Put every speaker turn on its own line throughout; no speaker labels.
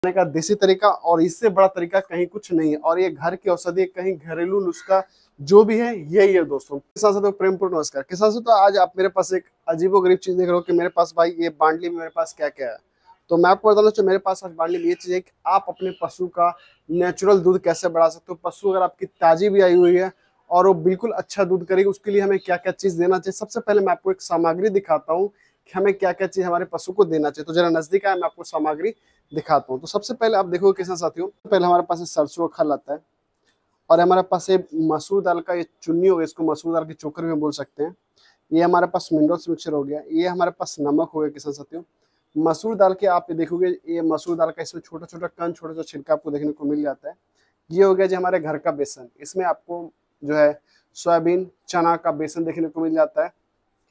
का देसी तरीका, और इससे बड़ा तरीका कहीं कुछ नहीं है। और ये घर की औषधि, कहीं घरेलू नुस्खा जो भी है यही है दोस्तों। किसान साथियों प्रेमपूर्ण नमस्कार। किसान साथियों आज आप मेरे पास एक अजीबोगरीब चीज देख रहे हो कि मेरे पास भाई ये बांडली में मेरे पास क्या क्या है। तो मैं आपको बताना चाहूँ मेरे पास आज बांडली में ये चीज है कि आप अपने पशु का नेचुरल दूध कैसे बढ़ा सकते हो। पशु अगर आपकी ताजी भी आई हुई है और वो बिल्कुल अच्छा दूध करेगी, उसके लिए हमें क्या क्या चीज देना चाहिए। सबसे पहले मैं आपको एक सामग्री दिखाता हूँ कि हमें क्या क्या चीज हमारे पशु को देना चाहिए। तो जरा नजदीक आए, मैं आपको सामग्री दिखाता हूँ। तो सबसे पहले आप देखो किसान साथियों, पहले हमारे पास सरसों का खल आता है, और हमारे पास ये मसूर दाल का ये चुन्नी हो गया, इसको मसूर दाल की चोकर भी बोल सकते हैं। ये हमारे पास मिनरल्स मिक्सचर हो गया, ये हमारे पास नमक हो गया किसान साथियों। मसूर दाल के आप देखोगे, ये मसूर दाल का इसमें छोटा छोटा कण, छोटा छोटा छिलका आपको देखने को मिल जाता है। ये हो गया जो हमारे घर का बेसन, इसमें आपको जो है सोयाबीन चना का बेसन देखने को मिल जाता है।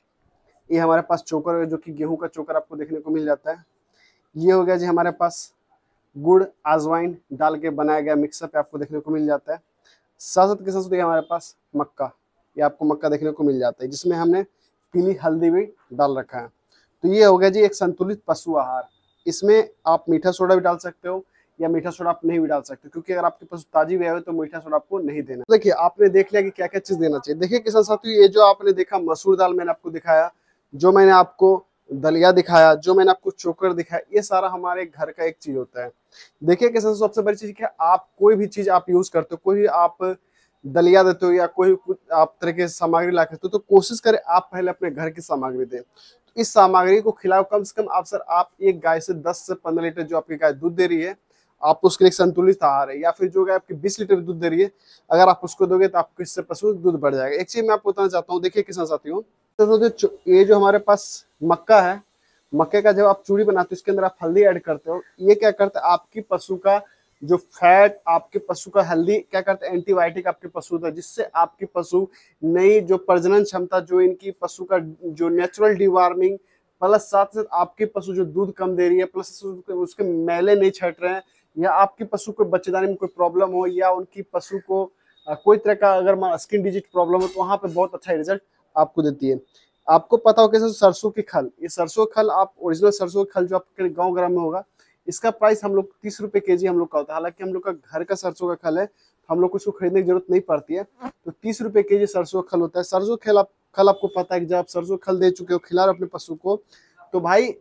ये हमारे पास चोकर है जो कि गेहूं का चोकर आपको देखने को मिल जाता है। ये हो गया जी हमारे पास गुड़ अजवाइन डाल के बनाया गया मिक्सअप आपको देखने को मिल जाता है। साथ साथ के साथ हमारे पास मक्का, ये आपको मक्का देखने को मिल जाता है, जिसमें हमने पीली हल्दी भी डाल रखा है। तो ये हो गया जी एक संतुलित पशु आहार। इसमें आप मीठा सोडा भी डाल सकते हो या मीठा सोडा आप नहीं भी डाल सकते, क्योंकि अगर आपके पशु ताजी भी है तो मीठा सोडा आपको नहीं देना। देखिए आपने देख लिया कि क्या क्या चीज देना चाहिए। देखिए किसान साथियों, ये जो आपने देखा मसूर दाल मैंने आपको दिखाया, जो मैंने आपको दलिया दिखाया, जो मैंने आपको चोकर दिखाया, ये सारा हमारे घर का एक चीज होता है। देखिए किसान सबसे बड़ी चीज क्या, आप कोई भी चीज आप यूज करते हो, कोई भी आप दलिया देते हो या कोई आप तरह की सामग्री ला करते हो, तो कोशिश करें आप पहले अपने घर की सामग्री दें। तो इस सामग्री को खिलाओ कम से कम। आप सर आप एक गाय से 10 से 15 लीटर जो आपकी गाय दूध दे रही है, आप उसके लिए संतुलित आहार है। या फिर जो गाय आपकी 20 लीटर दूध दे रही है, अगर आप उसको दोगे तो आपको इससे पशु दूध बढ़ जाएगा। एक चीज मैं आपको बताना चाहता हूँ, देखिए किसान साथियों, तो ये जो हमारे पास मक्का है, मक्के का जब आप चूड़ी बनाते हो इसके अंदर आप हल्दी ऐड करते हो। ये क्या करता है, आपकी पशु का जो फैट, आपके पशु का हल्दी क्या करता है, एंटीबायोटिक आपके पशु का, जिससे आपकी पशु नई जो प्रजनन क्षमता, जो इनकी पशु का जो नेचुरल डिवार्मिंग, प्लस साथ साथ आपके पशु जो दूध कम दे रही है, प्लस उसके मैले नहीं छट रहे हैं, या आपके पशु को बच्चेदानी में कोई प्रॉब्लम हो, या उनकी पशु को कोई तरह का अगर स्किन डिजीज प्रॉब्लम हो, तो वहां पे बहुत अच्छा रिजल्ट आपको देती है। आपको पता हो कैसे सरसों की खल, ये सरसों खल आप ओरिजिनल सरसों खल जो आपके गांव ग्राम में होगा, इसका प्राइस हम लोग 30 रुपए केजी हम लोग का होता है। हालांकि हम लोग का घर का सरसों का खल है, हम लोग को इसको खरीदने की जरूरत नहीं पड़ती है। तो 30 रुपए केजी सरसों खल होता है। सरसों खल आपको पता है कि जब आप सरसों खल दे चुके हो, खिला रहे अपने पशु को, तो भाई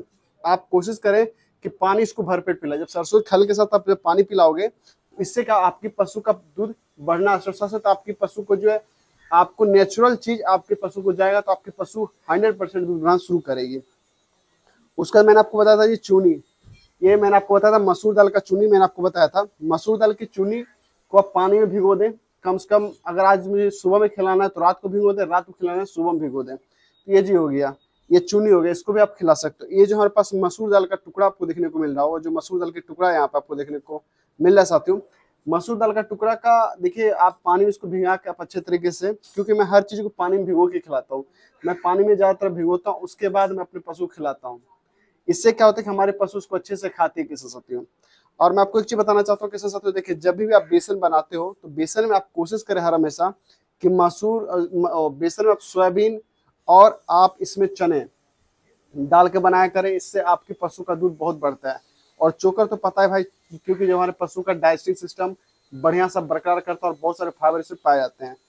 आप कोशिश करें कि पानी इसको भरपेट पिलाए। जब सरसों खल के साथ आप जब पानी पिलाओगे, इससे क्या आपकी पशु का दूध बढ़ना, साथ आपकी पशु को जो है, आपको नेचुरल चीज आपके पशु को जाएगा, तो आपके पशु 100% दूध बढ़ाना शुरू करेगी। उसका मैंने आपको बताया था ये चूनी, ये मैंने आपको बताया था मसूर दाल का चूनी, मैंने आपको बताया था मसूर दाल की चूनी को आप पानी में भिगो दें कम से कम। अगर आज मुझे सुबह में खिलाना है तो रात को भिगो दें, रात को खिलाना है सुबह में भिगो दें। तो ये जी हो गया, ये चूनी हो गया, इसको भी आप खिला सकते हो। ये जो हमारे पास मसूर दाल का टुकड़ा आपको देखने को मिल रहा होगा, जो मसूर दाल के टुकड़ा यहाँ पे आपको देखने को मिल रहा है साथियों, मसूर दाल का टुकड़ा का देखिए आप पानी में इसको भिगा के आप अच्छे तरीके से, क्योंकि मैं हर चीज को पानी में भिगो के खिलाता हूँ, मैं पानी में ज्यादातर भिगोता हूँ, उसके बाद मैं अपने पशु को खिलाता हूँ। इससे क्या होता है कि हमारे पशु उसको अच्छे से खाते हैं किसान साथियों। और मैं आपको एक चीज बताना चाहता हूँ किसान साथियों, देखिए जब भी आप बेसन बनाते हो, तो बेसन में आप कोशिश करें हर हमेशा कि बेसन में आप सोयाबीन और आप इसमें चने डाल के बनाया करें। इससे आपके पशु का दूध बहुत बढ़ता है। और चोकर तो पता है भाई, क्योंकि जो हमारे पशु का डाइजेस्टिव सिस्टम बढ़िया सा बरकरार करता है और बहुत सारे फाइबर इसमें पाए जाते हैं।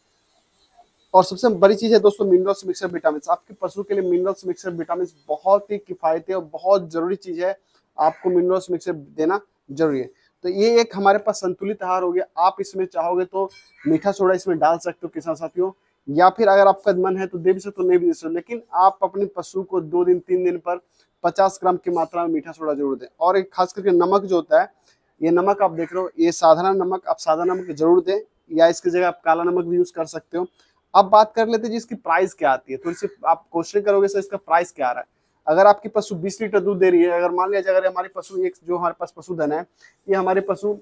और सबसे बड़ी चीज है दोस्तों मिनरल्स मिक्सर विटामिन। आपके पशु के लिए मिनरल्स मिक्सर विटामिन बहुत ही किफायती और बहुत जरूरी चीज है, आपको मिनरल्स मिक्सर देना जरूरी है। तो ये एक हमारे पास संतुलित आहार हो गया। आप इसमें चाहोगे तो मीठा सोडा इसमें डाल सकते हो किसान साथियों, या फिर अगर आपका मन है तो दे भी सकते हो, नहीं भी दे सकते, लेकिन आप अपने पशु को 2 दिन 3 दिन पर 50 ग्राम की मात्रा में मीठा सोडा जरूर दें। और एक खास करके नमक जो होता है, ये नमक आप देख रहे हो, ये साधारण नमक, आप सादा नमक जरूर दें, या इसकी जगह आप काला नमक भी यूज कर सकते हो। अब बात कर लेते हैं जिसकी प्राइस क्या आती है। तो इससे आप क्वेश्चन करोगे सर इसका प्राइस क्या आ रहा है। अगर आपकी पशु 20 लीटर दूध दे रही है, अगर मान लिया अगर हमारे पशु एक जो हमारे पास पशुधन है, ये हमारे पशु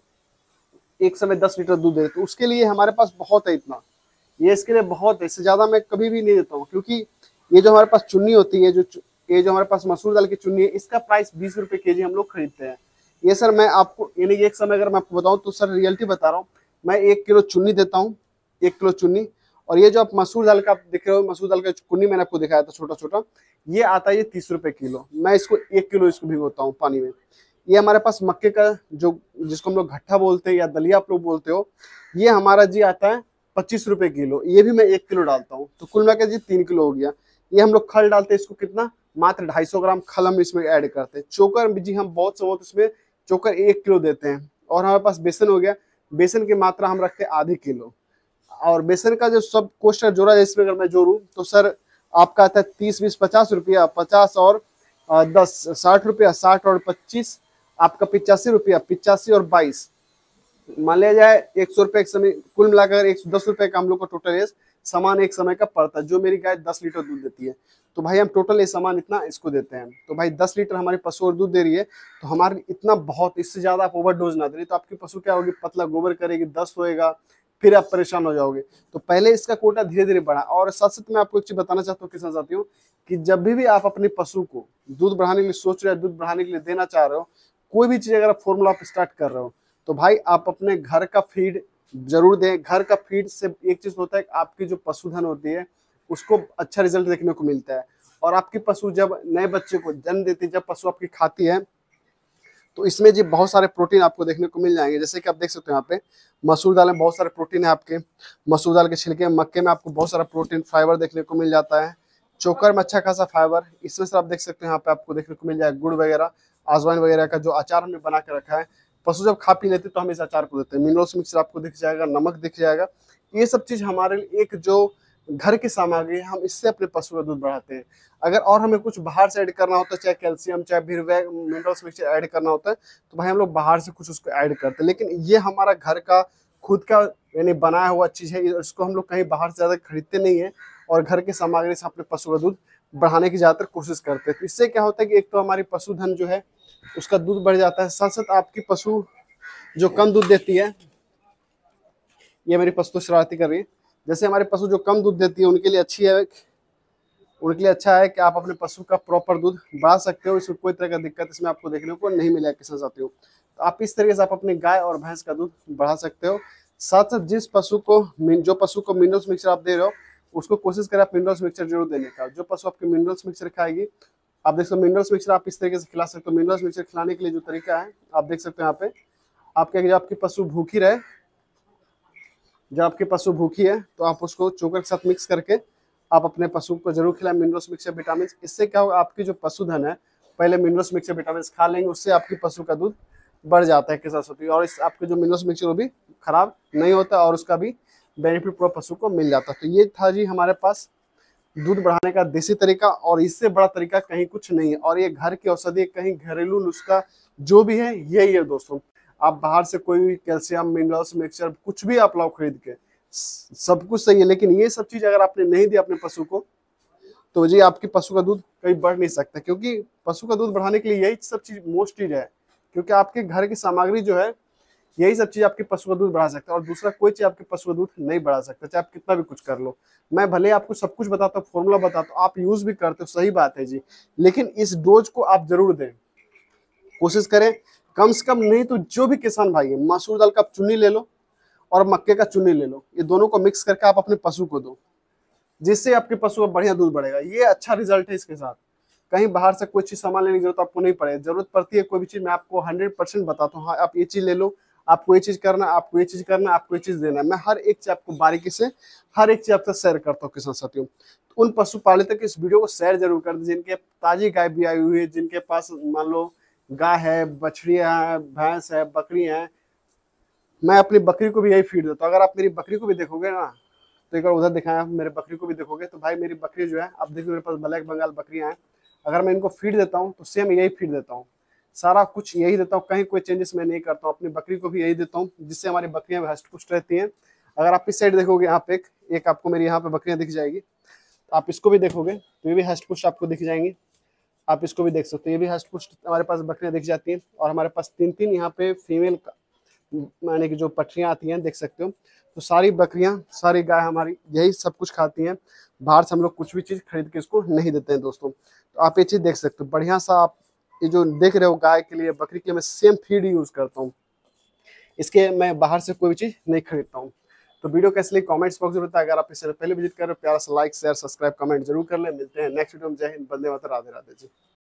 एक समय 10 लीटर दूध दे रहे, तो उसके लिए हमारे पास बहुत है इतना, ये इसके लिए बहुत है, इससे ज्यादा मैं कभी भी नहीं देता हूँ। क्योंकि ये जो हमारे पास चुन्नी होती है, ये जो हमारे पास मसूर दाल की चुन्नी है, इसका प्राइस 20 रुपए केजी हम लोग खरीदते हैं। ये सर मैं आपको यानी कि एक समय अगर मैं आपको बताऊं तो सर रियलिटी बता रहा हूँ, मैं 1 किलो चुन्नी देता हूँ, 1 किलो चुन्नी। और ये जो आप मसूर दाल का दिख रहे हो, मसूर दाल का कुन्नी मैंने आपको दिखाया था छोटा छोटा, ये आता है ये 30 रुपए किलो। मैं इसको 1 किलो इसको भिगोता हूँ पानी में। ये हमारे पास मक्के का जो जिसको हम लोग घट्टा बोलते हैं या दलिया आप लोग बोलते हो, ये हमारा जी आता है 25 रुपए किलो। ये भी मैं 1 किलो डालता हूँ, तो कुल मिलाकर जी 3 किलो हो गया। ये हम लोग खल डालते हैं, इसको कितना मात्र 250 ग्राम खल हम इसमें ऐड करते हैं। चोकर जी हम बहुत से बहुत इसमें चोकर 1 किलो देते हैं। और हमारे पास बेसन हो गया, बेसन की मात्रा हम रखते हैं आधी किलो। और बेसन का जो सब कोष्टर जोड़ा है, इसमें अगर मैं जोड़ूं तो सर आपका आता है 30, 20, 50 रुपया, 50 और 10, 60 रुपया, 60 और 25 आपका 85 रुपया, 85 और 22 मान लिया जाए 100 रुपये एक समय। कुल मिलाकर 110 रुपये का हम लोग को टोटल ये सामान एक समय का पड़ता है। जो मेरी गाय 10 लीटर दूध देती है, तो भाई हम टोटल ये सामान इतना इसको देते हैं। तो भाई 10 लीटर हमारी पशु और दूध दे रही है, तो हमारे इतना बहुत, इससे ज्यादा आप ओवरडोज ना दे, तो आपकी पशु क्या होगी, पतला गोबर करेगी, दस्त होएगा, फिर आप परेशान हो जाओगे। तो पहले इसका कोटा धीरे धीरे बढ़ा। और साथ साथ मैं आपको एक चीज बताना चाहता हूँ किसान साथियों, कि जब भी आप अपने पशु को दूध बढ़ाने के लिए सोच रहे हो, दूध बढ़ाने के लिए देना चाह रहे हो, कोई भी चीज अगर आप फॉर्मूला आप स्टार्ट कर रहे हो, तो भाई आप अपने घर का फीड जरूर दें। घर का फीड से एक चीज होता है कि आपकी जो पशुधन होती है उसको अच्छा रिजल्ट देखने को मिलता है। और आपकी पशु जब नए बच्चे को जन्म देती है, जब पशु आपकी खाती है, तो इसमें जी बहुत सारे प्रोटीन आपको देखने को मिल जाएंगे। जैसे कि आप देख सकते हो यहाँ पे मसूर दाल में बहुत सारे प्रोटीन है आपके, मसूर दाल के छिलके, मक्के में आपको बहुत सारा प्रोटीन फाइबर देखने को मिल जाता है, चोकर में अच्छा खासा फाइबर। इसमें से आप देख सकते हो यहाँ पे आपको देखने को मिल जाएगा गुड़ वगैरह, आजवाइन वगैरह का जो अचार हमने बना के रखा है। पशु जब खा पी लेते तो हम इस अचार को देते हैं। मिनरल्स मिक्सर आपको दिख जाएगा, नमक दिख जाएगा। ये सब चीज हमारे लिए एक जो घर की सामग्री है, हम इससे अपने पशु का दूध बढ़ाते हैं। अगर और हमें कुछ बाहर से ऐड करना होता है, चाहे कैल्शियम चाहे फिर मिनरल्स मिक्सचर ऐड करना होता है, तो भाई हम लोग बाहर से कुछ उसको ऐड करते हैं। लेकिन ये हमारा घर का खुद का यानी बनाया हुआ चीज है, इसको हम लोग कहीं बाहर से ज्यादा खरीदते नहीं है, और घर की सामग्री से अपने पशु का दूध बढ़ाने की ज्यादातर कोशिश करते हैं। तो इससे क्या होता है कि एक तो हमारी पशुधन जो है उसका दूध बढ़ जाता है, साथ साथ आपकी पशु जो कम दूध देती है, ये मेरी पशु तो शरारती कर रही है, जैसे हमारे पशु जो कम दूध देती है उनके लिए अच्छी है, उनके लिए अच्छा है कि आप अपने पशु का प्रॉपर दूध बढ़ा सकते हो। इसमें कोई तरह का दिक्कत इसमें आपको देखने को नहीं मिलेगा किसान साथियों। तो आप इस तरीके से आप अपनी गाय और भैंस का दूध बढ़ा सकते हो। साथ साथ जिस पशु को जो पशु को मिनरल्स मिक्सचर आप दे रहे हो, उसको कोशिश करें आप मिनरल्स मिक्सचर जरूर देने का। जो पशु आपके मिनरल्स मिक्सचर खाएगी, आप देख सकते हो मिनरल्स मिक्सचर आप इस तरीके से खिला सकते हो। मिनरल्स मिक्सचर खिलाने के लिए जो तरीका है आप देख सकते हो यहाँ पे, आप क्या, आपकी पशु भूखी रहे, जब आपकी पशु भूखी है तो आप उसको चोकर के साथ मिक्स करके आप अपने पशु को जरूर खिलाएं मिनरल्स मिक्सचर विटामिन। इससे क्या होगा, आपकी जो पशुधन है पहले मिनरल्स मिक्सचर विटामिन खा लेंगे, उससे आपकी पशु का दूध बढ़ जाता है किसान साथियों। और इस आपके जो मिनरल्स मिक्सचर वो भी खराब नहीं होता और उसका भी बेनिफिट पूरा पशु को मिल जाता है। तो ये था जी हमारे पास दूध बढ़ाने का देसी तरीका, और इससे बड़ा तरीका कहीं कुछ नहीं है। और ये घर की औषधि, कहीं घरेलू नुस्खा जो भी है यही है दोस्तों। आप बाहर से कोई भी कैल्शियम मिनरल्स मिक्सचर कुछ भी आप लाओ खरीद के, सब कुछ सही है, लेकिन ये सब चीज अगर आपने नहीं दिया अपने पशु को, तो जी आपके पशु का दूध कहीं बढ़ नहीं सकता। क्योंकि पशु का दूध बढ़ाने के लिए यही सब चीज मोस्ट चीज है, क्योंकि आपके घर की सामग्री जो है यही सब चीज आपके पशु का दूध बढ़ा सकता है, और दूसरा कोई चीज आपके पशु का दूध नहीं बढ़ा सकता, चाहे आप कितना भी कुछ कर लो। मैं भले आपको सब कुछ बताता हूँ, फॉर्मूला बताता हूँ, आप यूज भी करते हो, सही बात है जी, लेकिन इस डोज को आप जरूर दें। कोशिश करें कम से कम, नहीं तो जो भी किसान भाई है, मसूर दाल का चुन्नी ले लो और मक्के का चुन्नी ले लो, ये दोनों को मिक्स करके आप अपने पशु को दो, जिससे आपके पशु का बढ़िया दूध बढ़ेगा। ये अच्छा रिजल्ट है इसके साथ। कहीं बाहर से कोई चीज सामान लेने की जरूरत आपको नहीं पड़ेगी। जरूरत पड़ती है कोई भी चीज, मैं आपको 100% बताता हूँ, हाँ आप ये चीज ले लो, आपको ये चीज करना, आपको ये चीज करना, आपको ये चीज देना। मैं हर एक चीज आपको बारीकी से हर एक चीज आपसे शेयर करता हूँ किसान साथियों। तो उन पशुपालकों के इस वीडियो को शेयर जरूर कर दीजिए जिनके ताजी गाय भी आई हुई है, जिनके पास मान लो गाय है, बछड़ियां है, भैंस है, बकरी है। मैं अपनी बकरी को भी यही फीड देता हूँ। अगर आप मेरी बकरी को भी देखोगे ना, तो एक बार उधर दिखाया, मेरे बकरी को भी देखोगे, तो भाई मेरी बकरी जो है, आप देखिए मेरे पास ब्लैक बंगाल बकरियां हैं, अगर मैं इनको फीड देता हूँ तो सेम यही फीड देता हूँ, सारा कुछ यही देता हूँ, कहीं कोई चेंजेस मैं नहीं करता हूँ। अपनी बकरी को भी यही देता हूँ, जिससे हमारी बकरियां हष्ट पुष्ट रहती हैं। अगर आप इस साइड देखोगे, यहाँ पे एक आपको मेरी यहाँ पे बकरियां दिख जाएगी, तो आप इसको भी देखोगे तो ये भी हष्ट पुष्ट आपको दिख जाएंगी। आप इसको भी देख सकते हो, ये भी हष्ट पुष्ट हमारे पास बकरियां दिख जाती हैं। और हमारे पास 3-3 यहाँ पे फीमेल माने कि जो पटरियां आती हैं, देख सकते हो। तो सारी बकरियां, सारी गाय हमारी यही सब कुछ खाती हैं। बाहर से हम लोग कुछ भी चीज खरीद के इसको नहीं देते हैं दोस्तों। तो आप ये चीज देख सकते हो, बढ़िया सा आप ये जो देख रहे हो गाय के लिए, बकरी के लिए मैं सेम फीड यूज करता हूँ, इसके मैं बाहर से कोई भी चीज नहीं खरीदता हूँ। तो वीडियो कैसे लगी कमेंट्स बॉक्स में बताएं। अगर आप इससे पहले विजिट कर रहे हो, प्यारा सा लाइक शेयर सब्सक्राइब कमेंट जरूर कर ले। मिलते हैं नेक्स्ट वीडियो में। जय हिंद, वंदे मातरम, राधे राधे जी।